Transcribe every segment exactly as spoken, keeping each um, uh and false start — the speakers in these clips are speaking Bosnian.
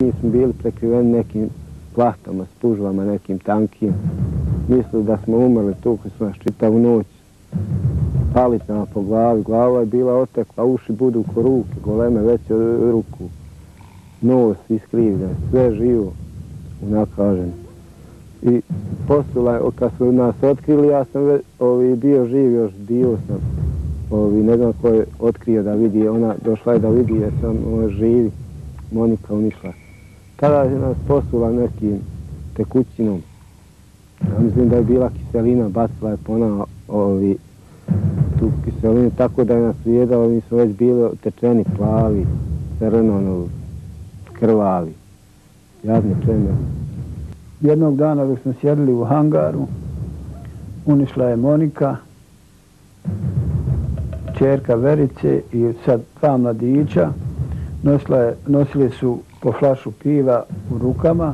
Mi smo bili prekriveni nekim plahtama, spužvama, nekim tankim. Mislili da smo umrli, tukli smo nas čitavu noć. Palicama po glavi, glava je bila otekla, uši budu ko ruke, goleme veće od ruku. Nos iskrivljen, sve živo, unakažen. I poslije, kad su nas otkrili, ja sam već, ovi, bio živ još, dio sam. Ovi, ne znam ko je otkrio da vidi, ona došla je da vidi jer sam ona, živi, Monika unišla. Tada je nas posula nekim tekućinom. Ja mislim da je bila kiselina, bacila je pona ovi, tu kiselinu, tako da je nas ujedalo, mi smo već bili tečeni, plavi, crno, krvavi, jadni čeme. Jednog dana dok smo sjedili u hangaru, unišla je Monika, ćerka Verice i sad dva mladića. Nosila je, nosili su po flašu piva u rukama.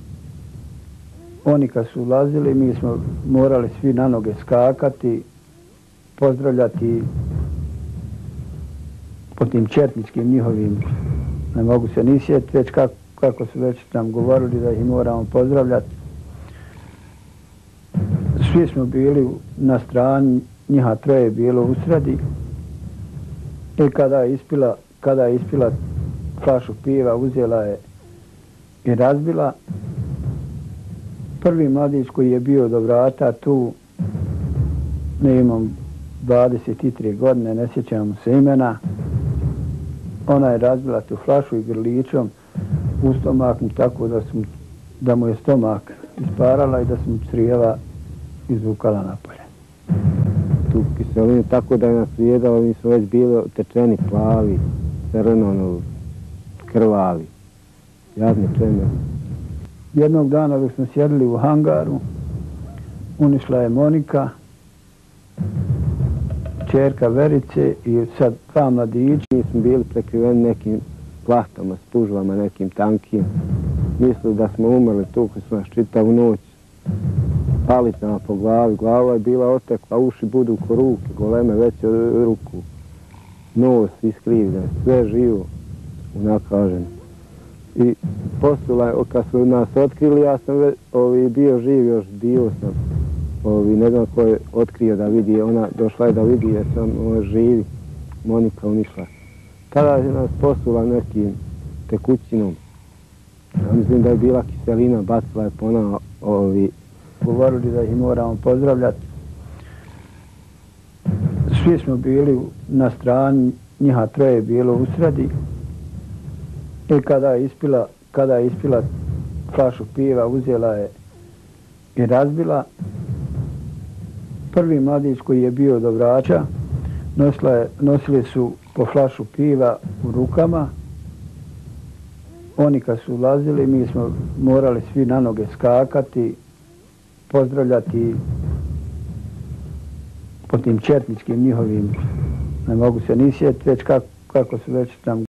Oni kad su ulazili, mi smo morali svi na noge skakati, pozdravljati po tim četničkim njihovim, ne mogu se ni sjetiti, već kako, kako su već nam govorili da ih moramo pozdravljati. Svi smo bili na strani, njiha troje je bilo u sredi. I kada je ispila, kada je ispila flašu piva, uzela je i razbila. Prvi mladić koji je bio do vrata tu, ne imam dvadeset tri godine, ne sjećam se imena, ona je razbila tu flašu i grličom u stomak mu tako da, sam, da mu je stomak isparala i da sam crijeva izvukala napolje. Tu kiselinu, tako da je nas ujedalo, mi smo već bili tečeni, plavi, crno, krvavi, jadni čeme. Jednog dana dok smo sjedili u hangaru, unišla je Monika, ćerka Verice i sad dva mladića. Mi smo bili prekriveni nekim plahtama, spužvama, nekim tankim. Mislili da smo umrli, tukli smo nas čitavu noć. Palicama po glavi, glava je bila otekla, uši budu ko ruke, goleme veće od ruku. Nos iskrivljen, sve živo, unakažen. I poslije, kad su nas otkrili, ja sam već, ovi, bio živ još, dio sam. Ovi, ne znam ko je otkrio da vidi, ona došla je da vidi jer sam ona, živi, Monika unišla. Tada je nas posula nekim tekućinom. Ja mislim da je bila kiselina, bacila je pona ovi. Govorili da ih moramo pozdravljati. Svi smo bili na strani, njiha troje je bilo u sredi. I kada je ispila, kada je ispila flašu piva, uzela je i razbila. Prvi mladić koji je bio do vrata, nosila je, nosili su po flašu piva u rukama. Oni kad su ulazili, mi smo morali svi na noge skakati, pozdravljati po tim četničkim njihovim, ne mogu se ni sjetiti, već kako, kako su već nam